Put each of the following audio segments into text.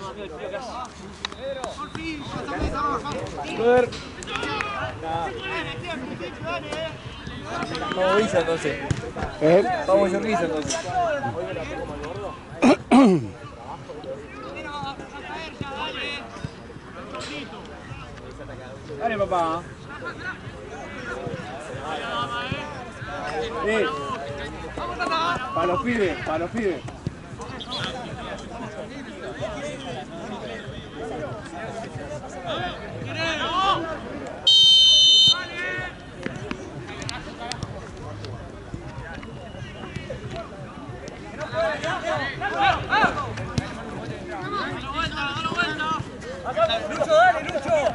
Vamos Visa entonces. Vamos yo Visa entonces. Dale papá. Para los pibes, para los pibes. Lucho, dale, Lucho.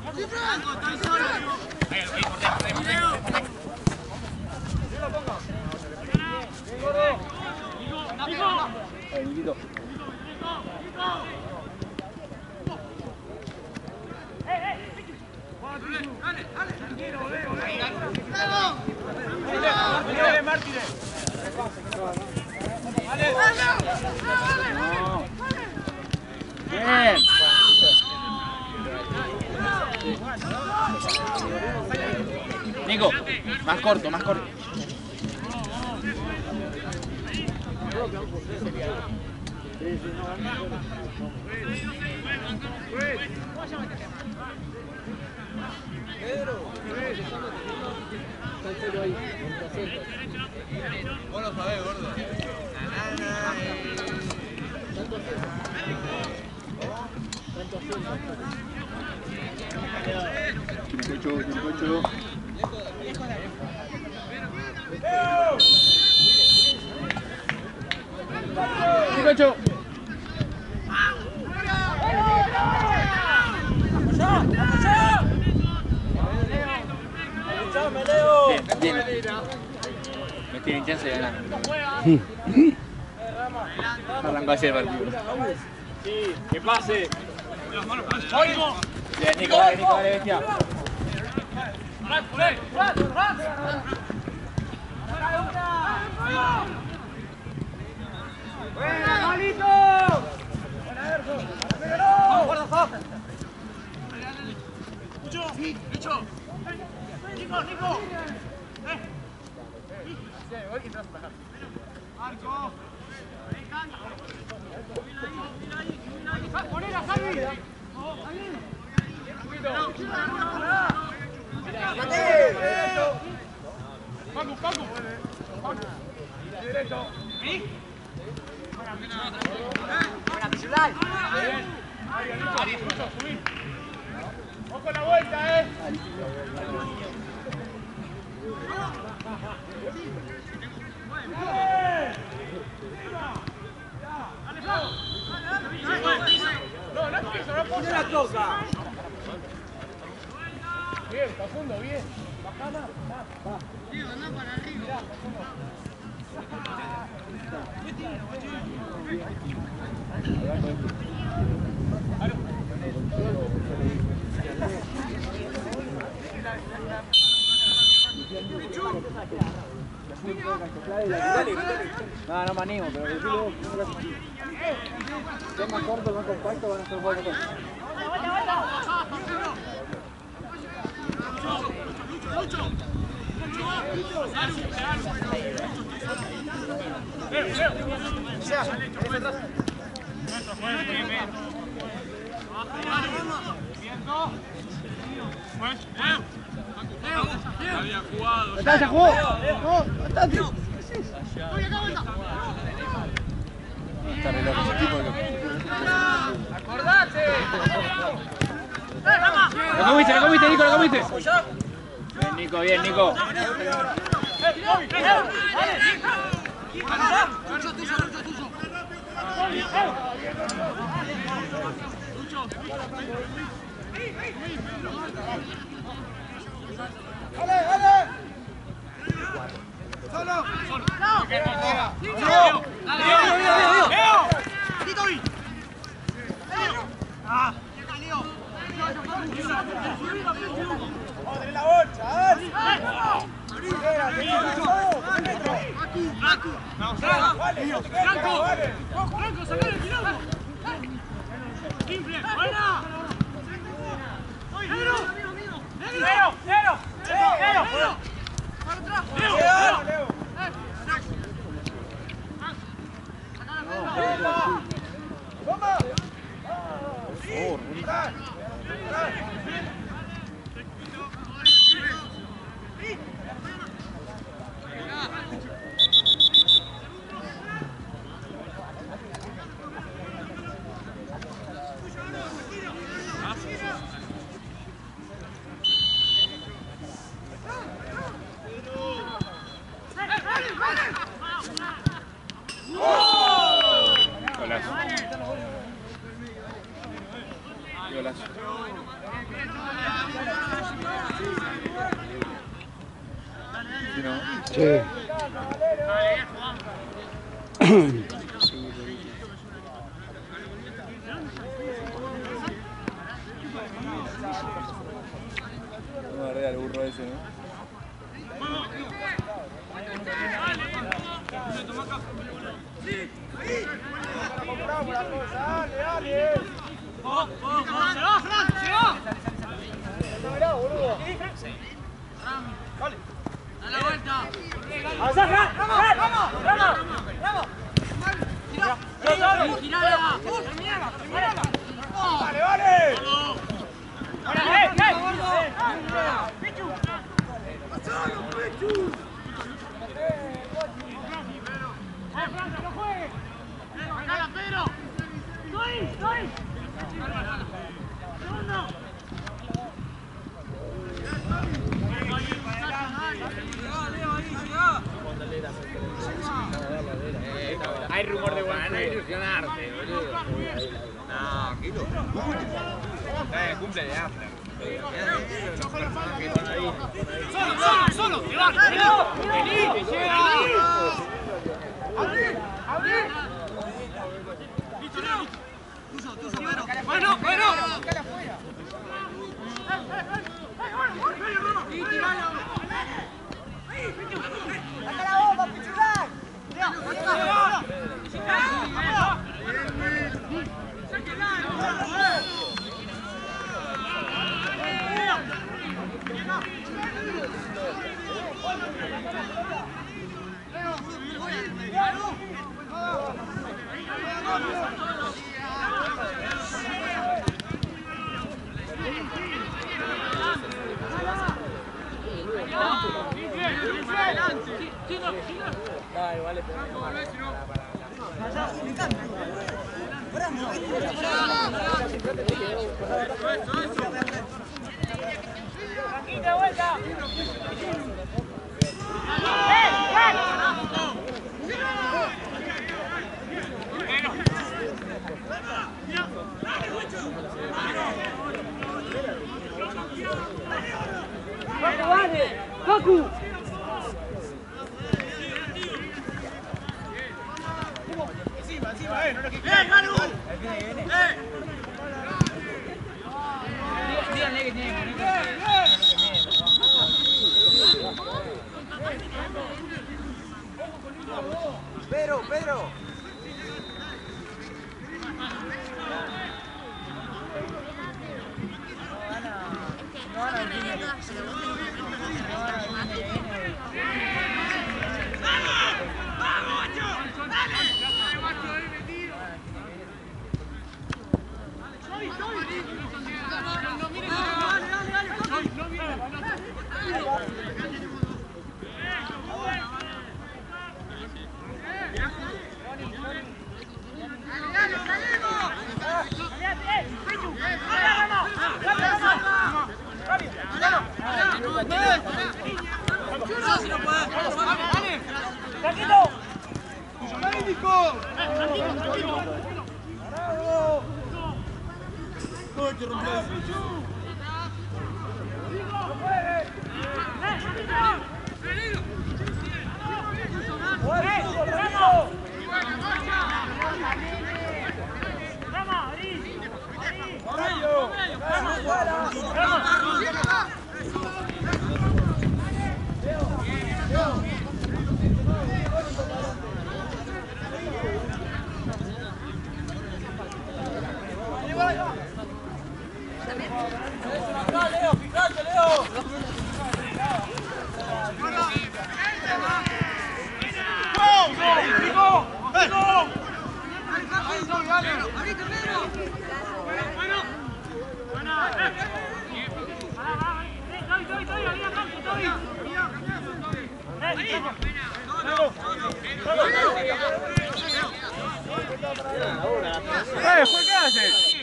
Bien. Nico, más corto, más corto. Vos lo sabés, gordo. Chicocho. Bien, bien. No tienen chance de ganar. Arrancó ayer el partido. Sí, que pase. Bien, Nico, dale, Nico, dale, bestia. ¡Buena, Malito! ¡Buena, Erzo! ¡Lucho! ¡Lucho! ¡Nico! ¡Marco! ¡Ponela, Salvi! ¡Paco! ¡Derecho! ¡Buena, celular! ¡Bien! ¡Lucho, subí! ¡Ojo la vuelta, No, no es piso, no puedo la toca. Bien, Facundo, bien. Bajala. Va. Tío, anda para arriba. No me animo, pero decirlo si es más corto, más compacto, van a ser buenos. Había jugado. ¿Está? ¿Ya jugó? No, bastante. Está re loco ese tipo de... ¡Acordate! Lo comiste, Nico, lo comiste. Bien, Nico, bien, Nico. ¡Dale! ¡Solo! la bolsa! ¡Franco! ¡Franco, sacale el tirado! Vamos a arreglar el burro ese, ¿no? Hay rumor de buena ilusionarte, boludo. No, qué loco. Cumple de after. Solo, que va, vení, Bueno. ¡Saca la bomba, pichurán! Dale, vale, ¡quita vuelta! ¡Goku! Encima, no lo que quiera. ¡Manu! Díganle que tiene que poner. Pedro. No van a Juan, ¿qué haces?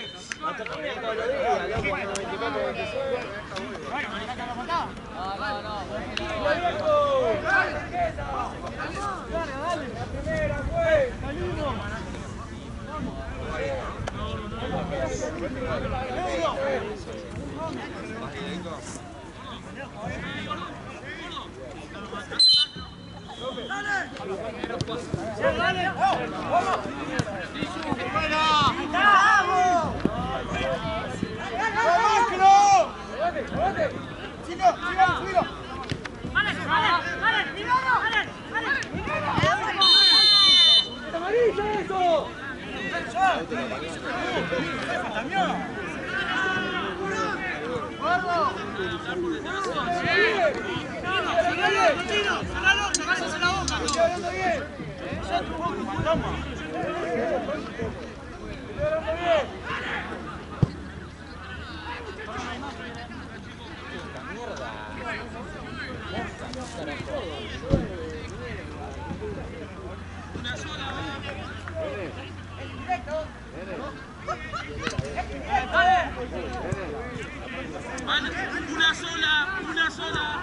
Una sola.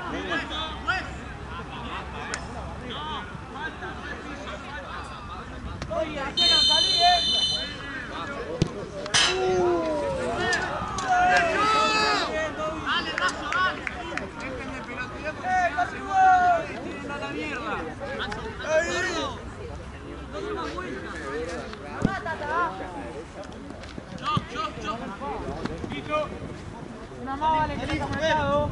Oye, hacelo salir, Dale, Razo, dale. Dejen de pelotear. ¡Casi voy! ¡Tiren a la mierda! ¡Ahí! ¡No se más vuelta! ¡Chop! ¡Quito! Una más vale que le está conectado.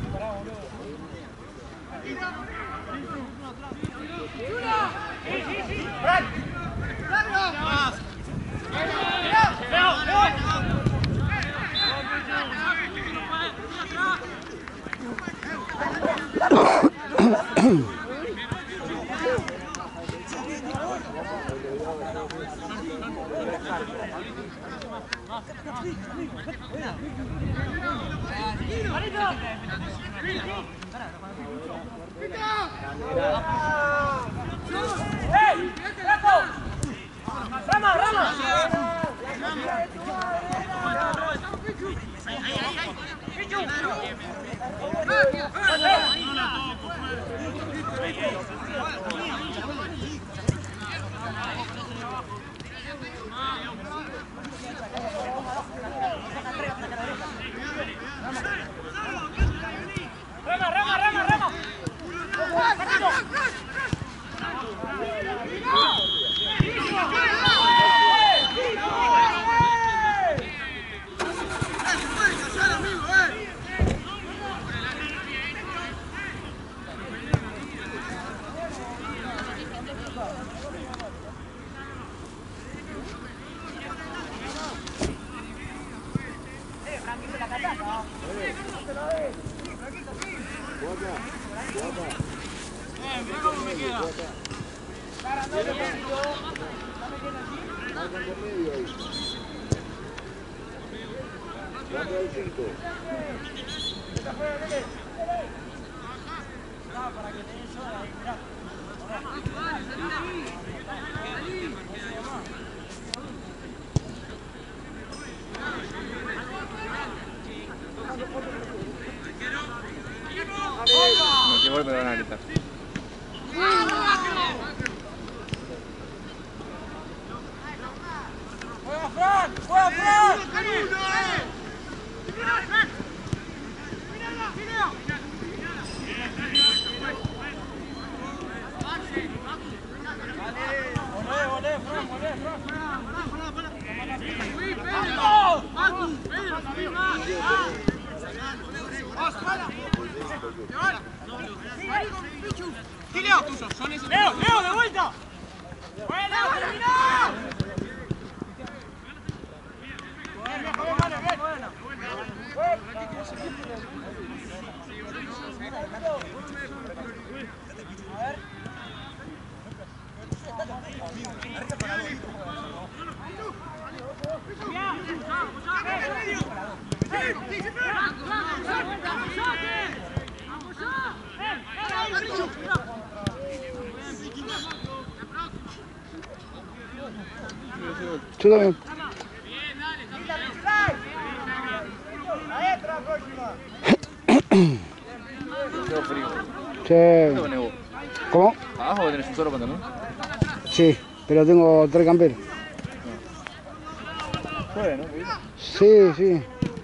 Me vuelve a ganar esta. ¡Juega Fran! ¡Juega Fran! Volé, Fran, Leo, de vuelta. ¡Buena, terminó! Yo también. Tengo frío. Sí. ¿Dónde vos? ¿Cómo? ¿Abajo tenés un solo pantalón? Sí, pero tengo 3 camperos. Bueno, Sí, sí.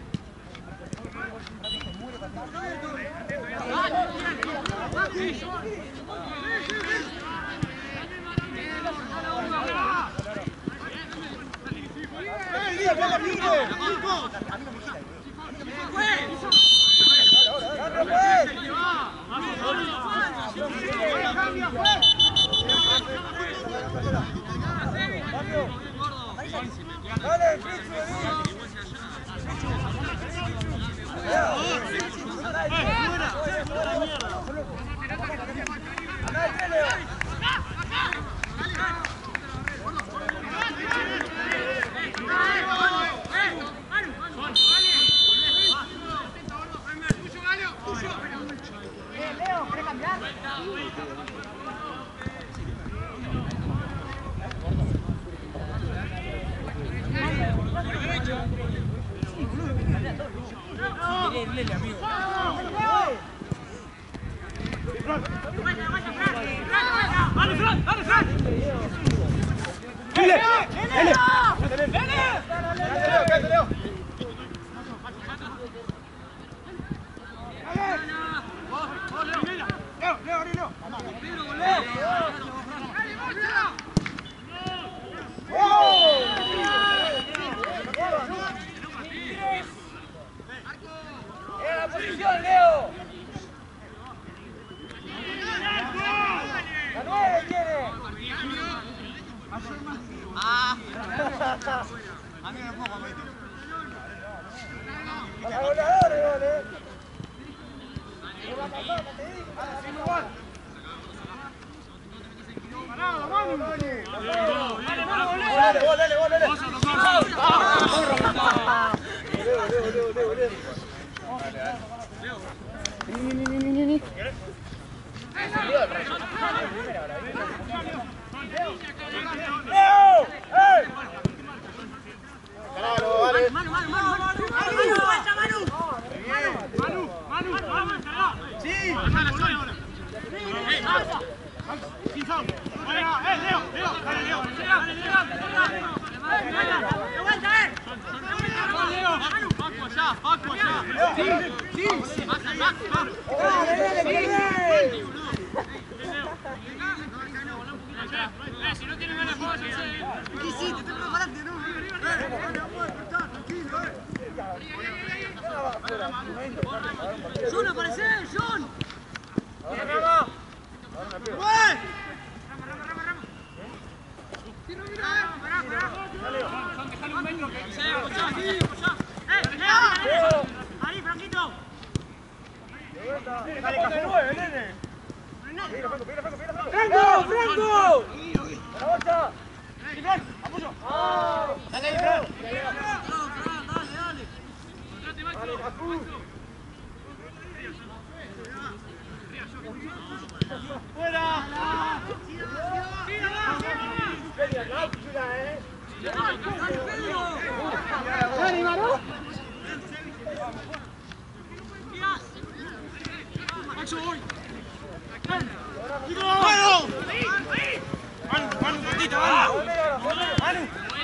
¡John, aparece! ¡John! ¡Ahí, Franquito! ¡Franco! ¡Franco! ¡La bolsa! ¡Fran! ¡Apoyo! ¡Dale ahí, Fran! ¡Dale, dale! ¡Fuera! ¡Dale, Maro! ¡Macho, voy! ¡Manu! ¡Manu, un ratito, Manu! ¡Manu!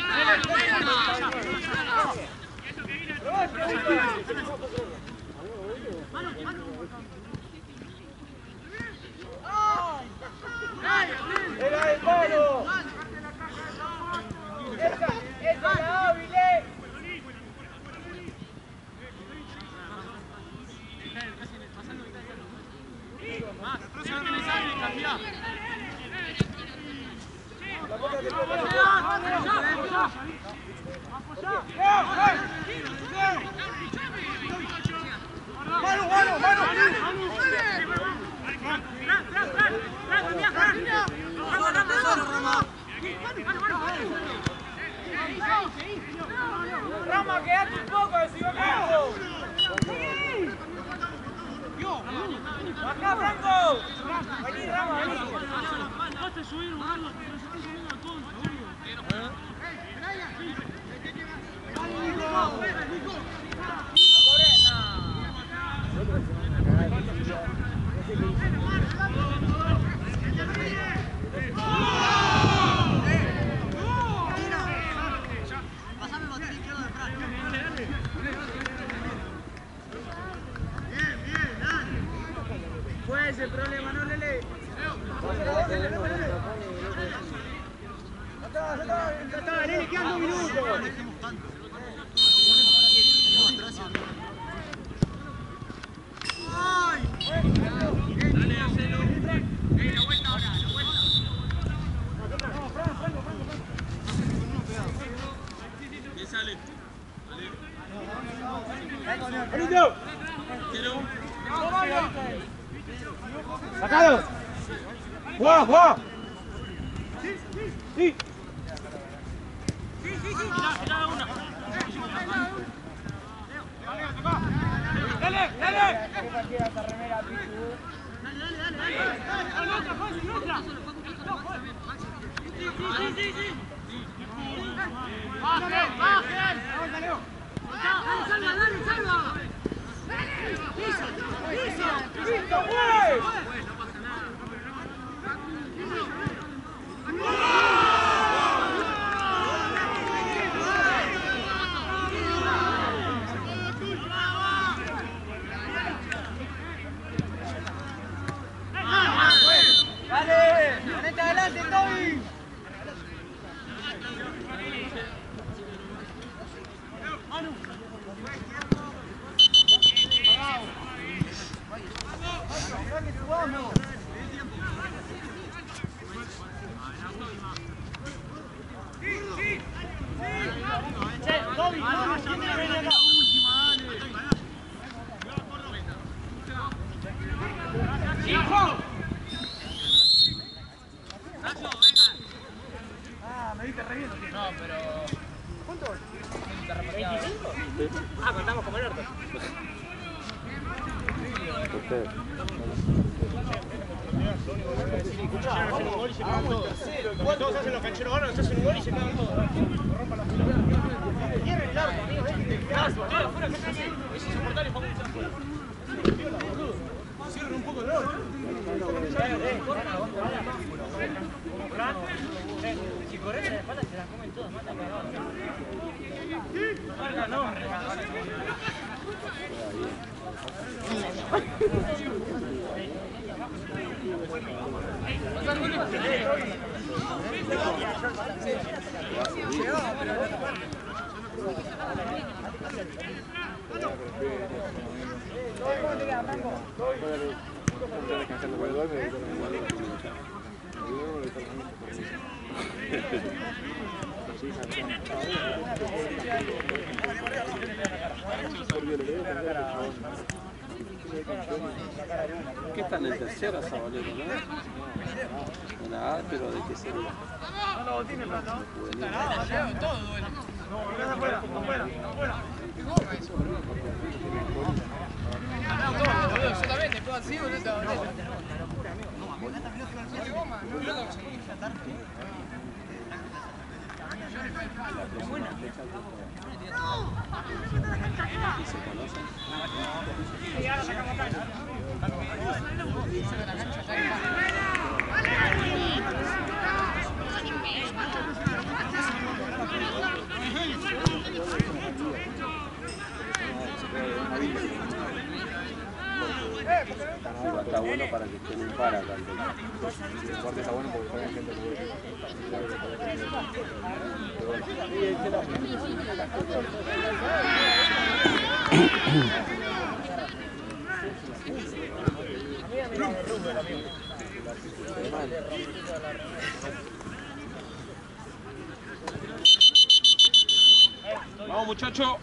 ¡Era el palo! ¡Esa la hábile! Más, si no tenés aire, cambiá. ¡Mano, mano, mano! Rama, quédate un poco, desigualado. ¡Acá, Franco! Vení, Rama, vení. Vas a subir un rato, pero se están subiendo a todos, obvio. ¡Sacalo! ¡Juega, juega! ¡Sí! ¡Dale, dale! Contamos como el orto. Todos hacen los cancheros ganan, se hacen un gol y se quedan todos. Rompan las pelotas. Cierren el arco, amigos. Es insoportable, Facu. Cierren un poco el arco. Si corren en la espalda se las comen todas, mata cagado. No. ¿Qué está en el tercero, Sabalero, no? En la A, pero ¿de qué sería? No, tiene plata. Todo duele. No, afuera. Solamente puedo así, boludo. Está bueno para que estén en para acá. El deporte está bueno porque hay gente que Vamos, muchacho.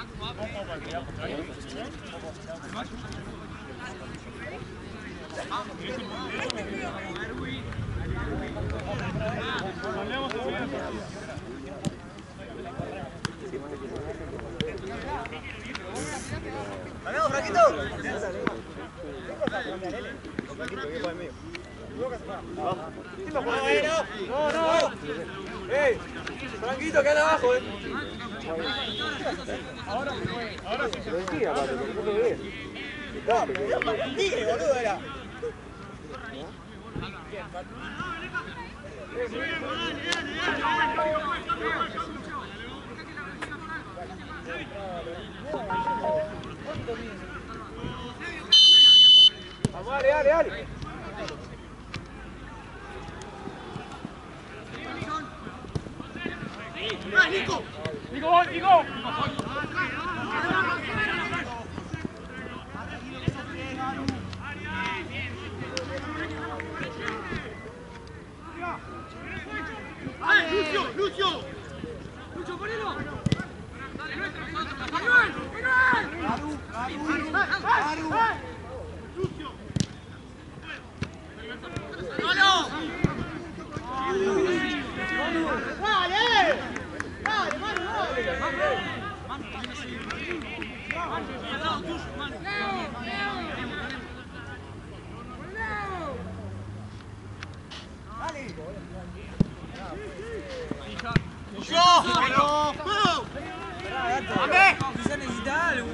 ¡Ganamos, Franquito! No. ¡Ey! Franquito, queda abajo, Ahora sí se decía, padre, porque no se ve. No, pero el tigre, boludo, era. Vamos, dale. Nico. Lucio, ponelo. Quizá necesita algo.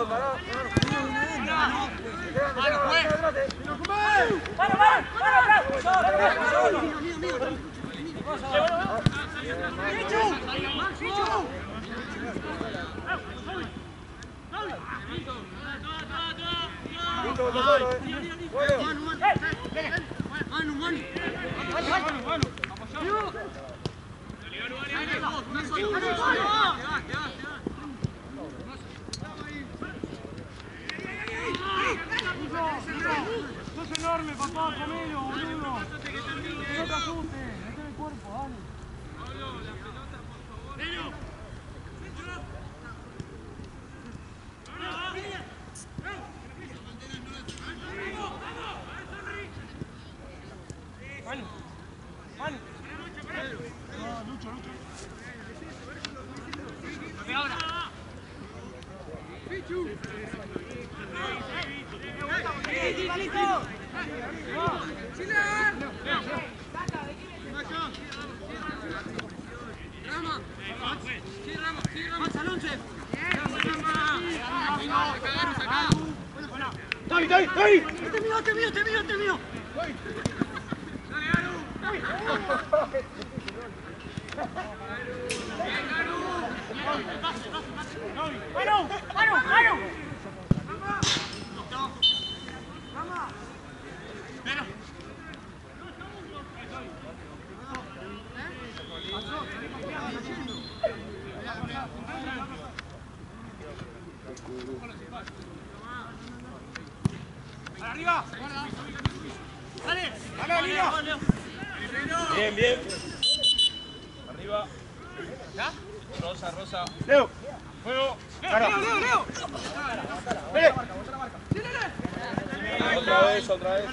Sos enorme, papá, comelo, boludo. No te asustes, mete el cuerpo, dale. Manu, Manu. No, Lucho. Ahora. Pichu. ¡Te mío! ¡Manu! ¡Arriba! ¡Dale! ¡Dale, Bien. Arriba. ¿Ya? Rosa. Leo. Fuego. Leo. Otra vez.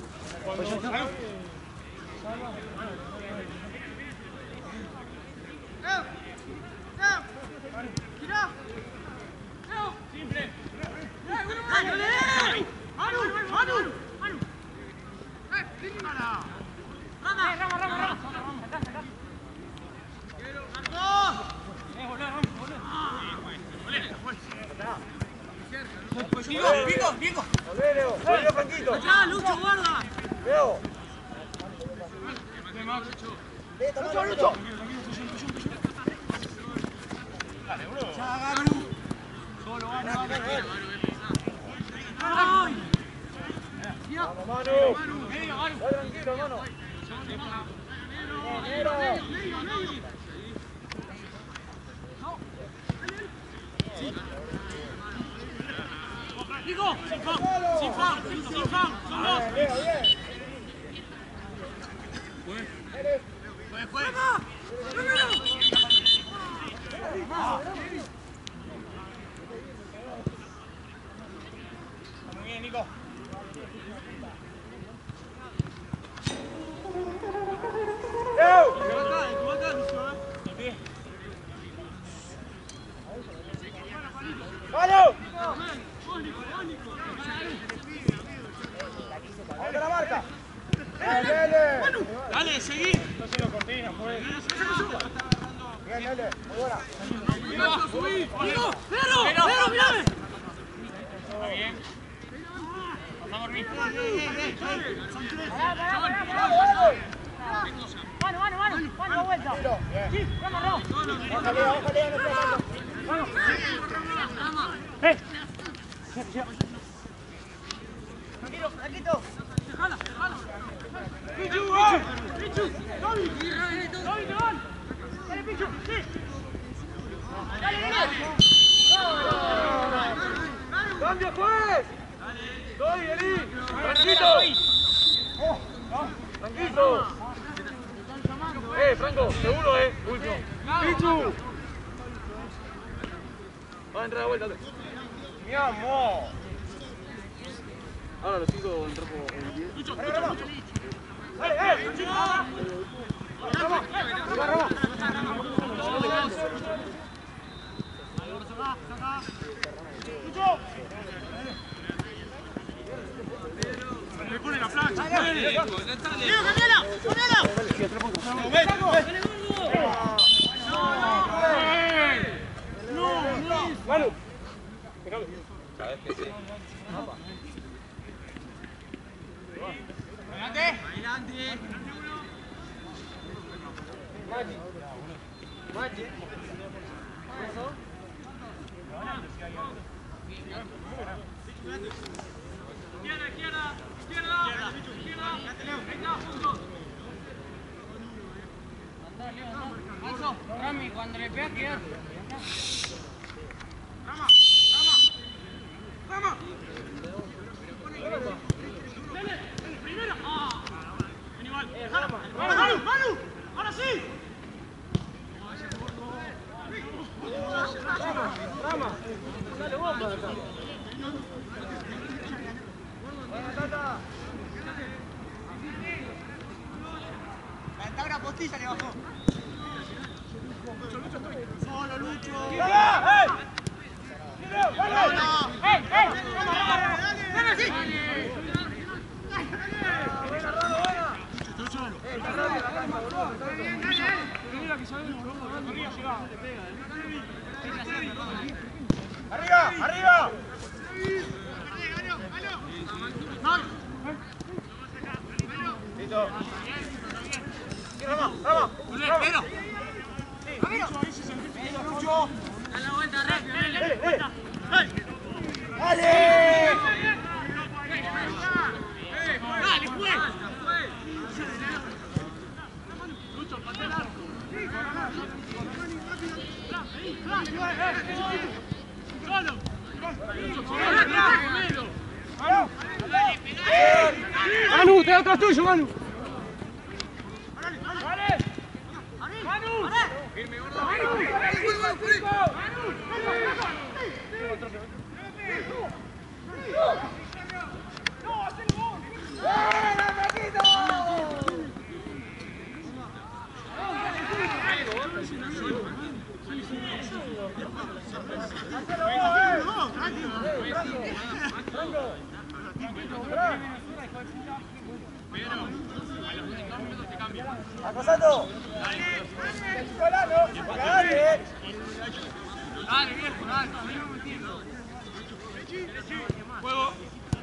Pico. Volvió Franquito. Allá, Lucho, guarda. Leo. Lucho. Dale, bro. Solo, ¡Ay! Vamos, Manu. Medio, Va tranquilo, hermano. Nico, sin fan, son dos. Juez. Muy bien, Nico. ¡Vamos! ¡Vamos a la marca! Dale, seguí. Esto se lo cortina, pues. Bien, dale. Muy buena. Nico, Pedro, mirame. Está bien. Vamos a dormir. Mano, vuelta. Sí, vamos, Bájale, no sea tanto. Tranquilo. Dejala. Pichu. Dale, Pichu, sí. Dale. ¡Cambio, juez! ¡Doy, Eli! ¡Franquito! ¡Franquito! Franco, seguro, último. ¡Pichu! Va a entrar a vuelta. ¡Mi amor! Ahora los 5 entró por el 10. Lucho. ¡Dale, Rama! Le pone la plancha. Manu. Sabes que sí. Adelante. Adelante. Maggi. Rami, cuando le pegas, quédate. Rama. Primero. Manu. Ahora sí. Rama. Dale bomba de acá. Calentá una postilla, le bajó. Solo Lucho. ¡Arriba! Listo. Rama. Lucho. Da la vuelta rápido, dale. ¡Dale! Dale, juez. Lucho, patea el arco. Manu, te da atrás tuyo, Manu. Manu. Firme, gordo. ¡Pasando! Dale, viejo, dale. Juego.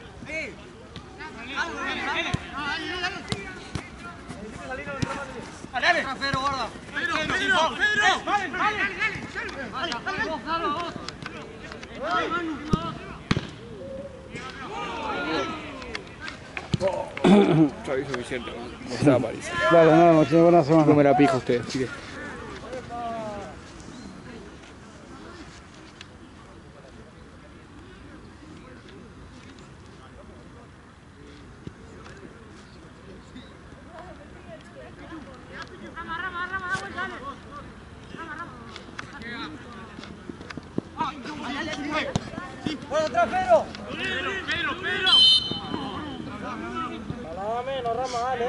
Dale. Pedro, guarda. Pedro. Dale, vos. Ya vi suficiente, no estaba París. Dale, nos vemos, tiene buena semana. Come la pija usted, así que. ¡Bueno, atrás, Pedro! Pedro. Nada menos, Rama, dale.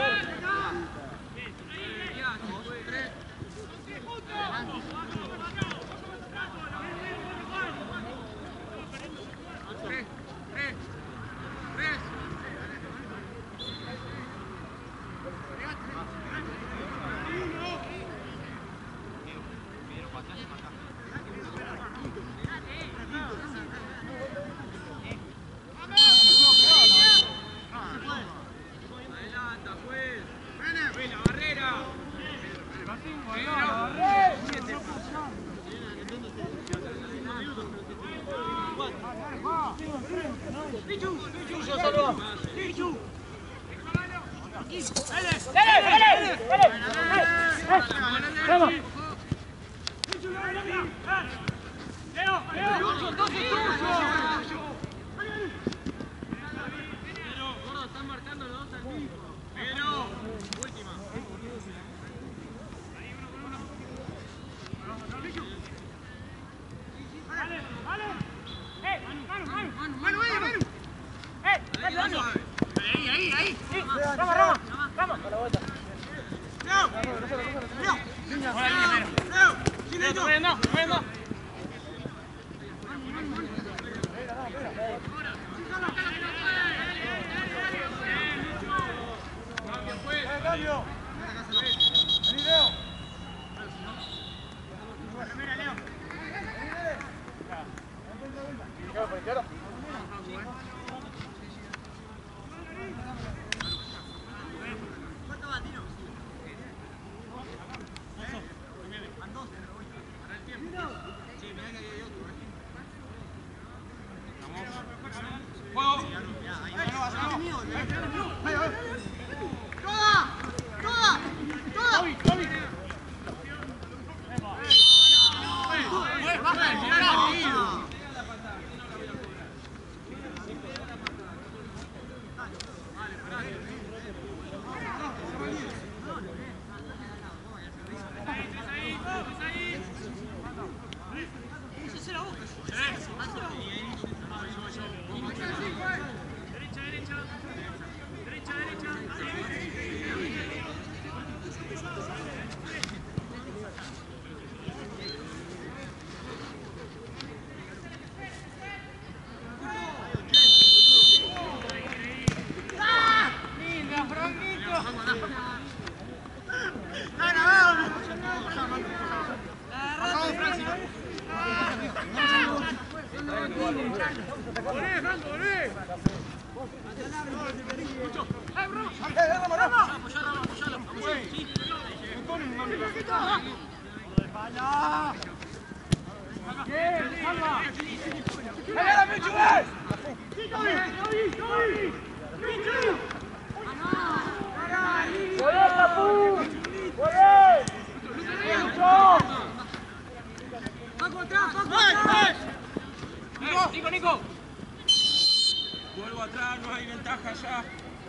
Nico. Vuelvo atrás, no hay ventaja ya.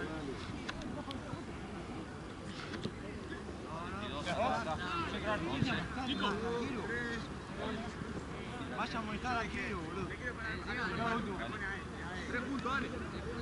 Vaya a molestar al arquero, boludo. 3 puntos, dale.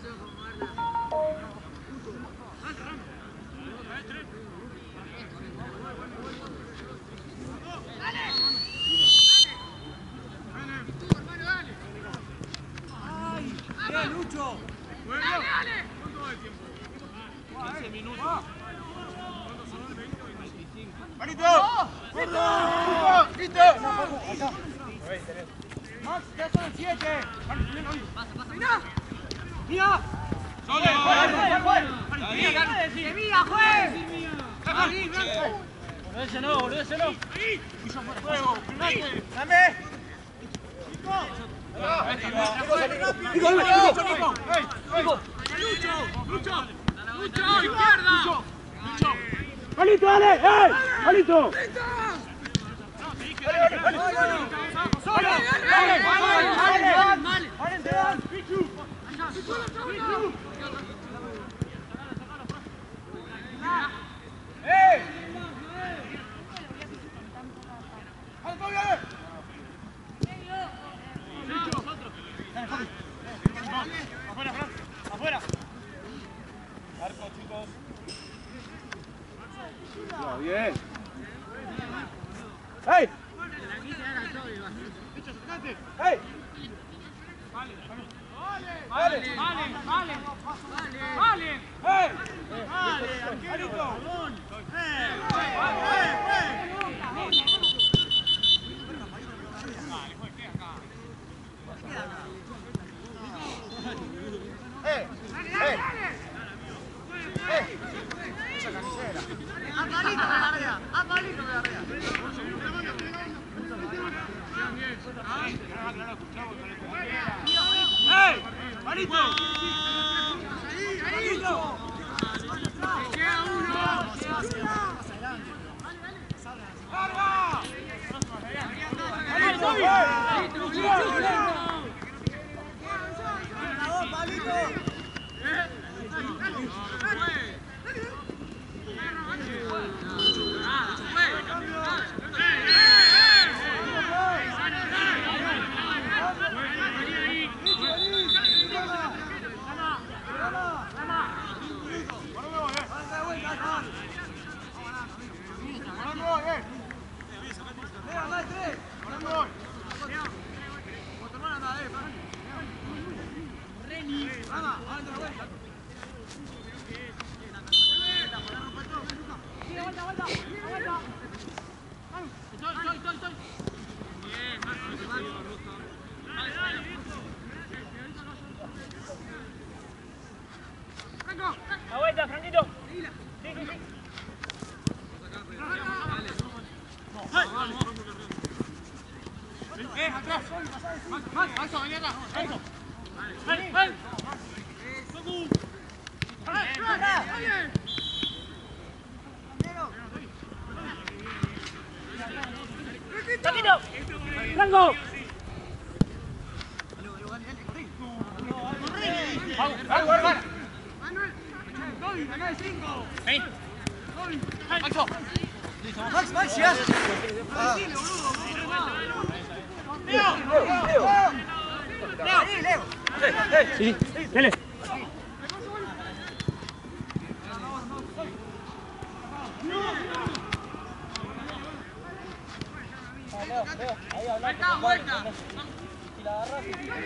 Bien, Lucho. Dale, dale. ¿Cuánto va de tiempo? 15 minutos. ¿Cuántos son? 20 o 25. ¡Marito! ¡Listo! Max, ya son 7. Pasa. ¡Mira! ¡Mira, juez! ¡Volvéselo! ¡Fuego! ¡Dame! ¡Nico! ¡Lucho! ¡Izquierda! ¡Palito, dale! ¡Palito! ¡Afuera! Arco, chicos. Bien. ¡Hey! ¡Hey! ¡Vale! ¡Hey! ¡Arquero! ¡Hey! ¡Marito! ¡Marito! ¡Queda uno! ¡Larga! La vuelta, Franquito. Atrás. Max, vení acá. Franquito. Franco. Max, llegas. Sí, dale. Vuelta, vuelta. Si la agarras,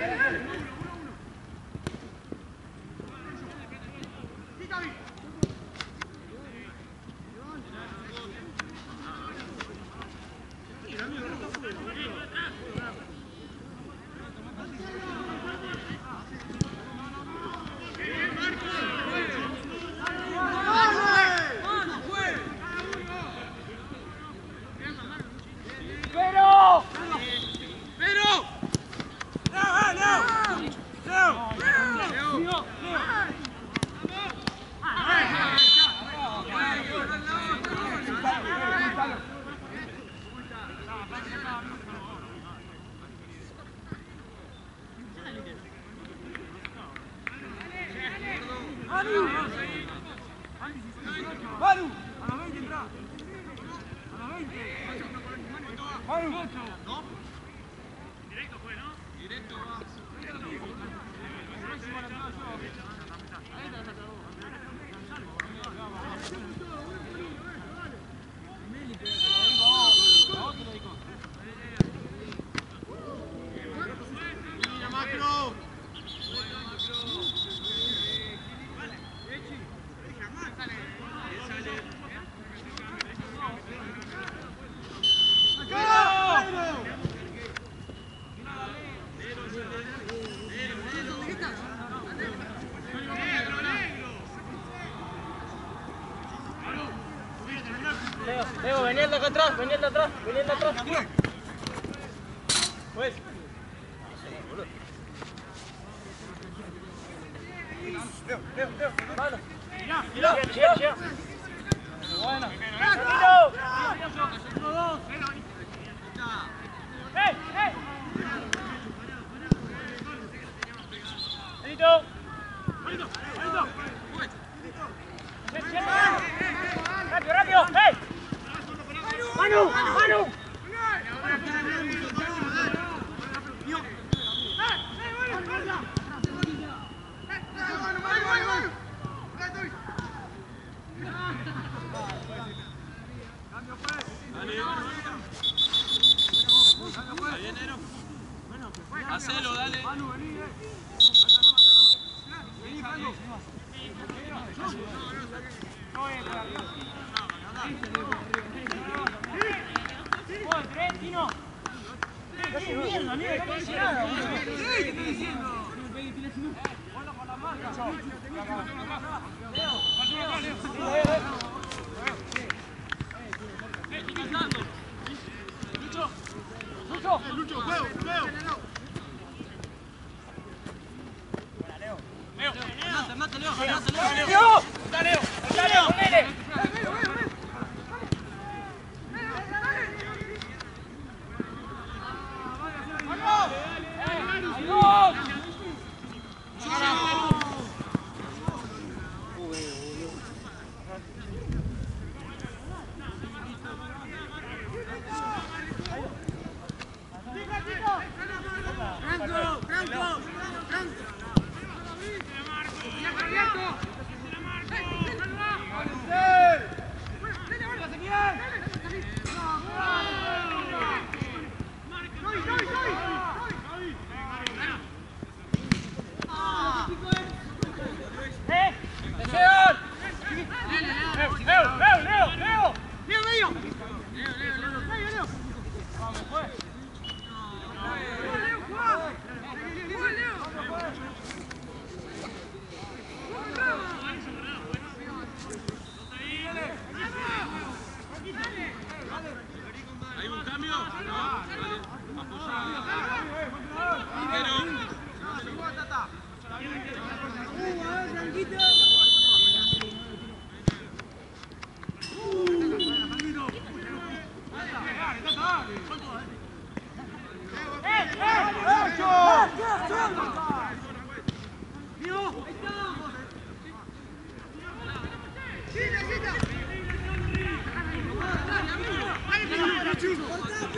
Leo, vení de acá atrás, vení de atrás, vení de atrás. Pues. Leo, mano. Gira. Bueno. ¡Hey! Benito. Rápido. ¡Hey! Manu. Hacelo, dale. Lucho, juego. Andate, Leo. Dale.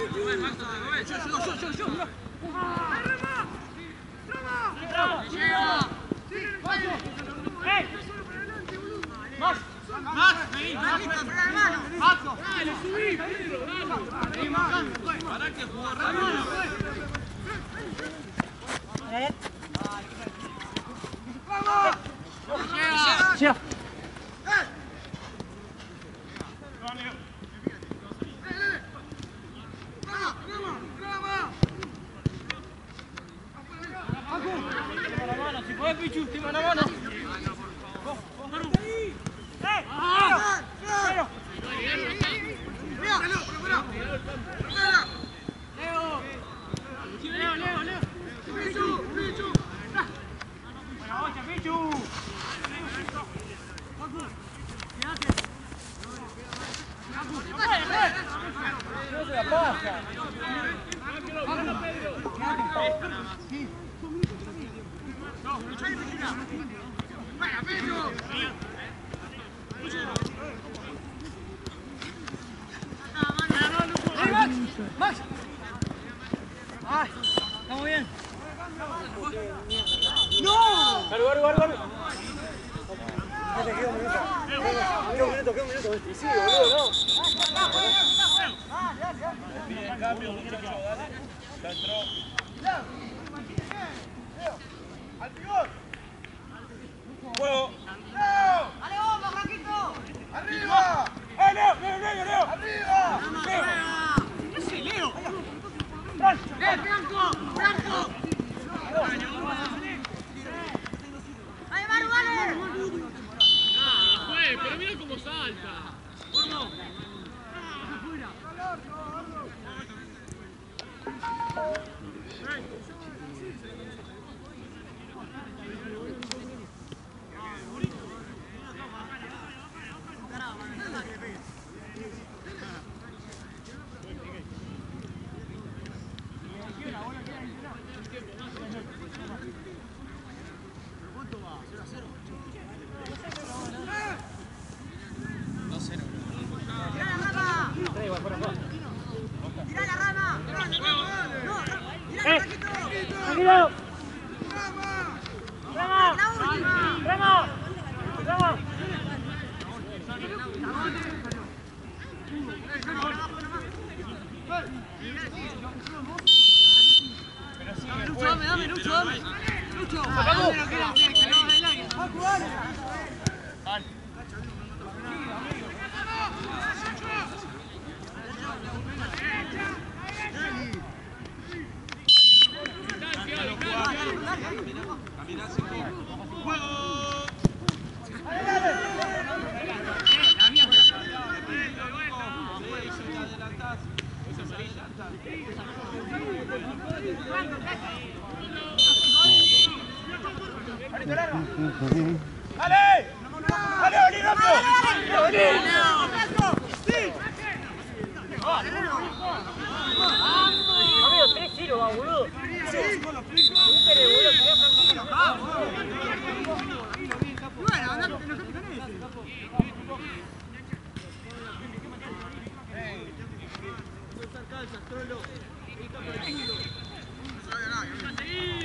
Yo. Llega. Si puedes, Pichu, última la mano. Max. Ay, estamos bien. No. Guarda. Queda un minuto. Y sí, boludo, no. Pide el cambio, muchacho, dale. Ya entró. Al pivot. Juego. ¡Dale, bomba, Franquito! ¡Arriba! Leo! ¡Arriba! ¿Qué hace, Leo? ¡Franco! ¡Franco! ¡Dale, Maru, dale! Juez, pero mira cómo salta. ¡Vamos! ¡Tranquilo! ¡Rama! Lucho, dame, Lucho. Dame lo que era hacer, que no del área. ¡Dale! ¡Oli, rápido! Amigo, 3 kilos, va, boludo. Calza, trolo.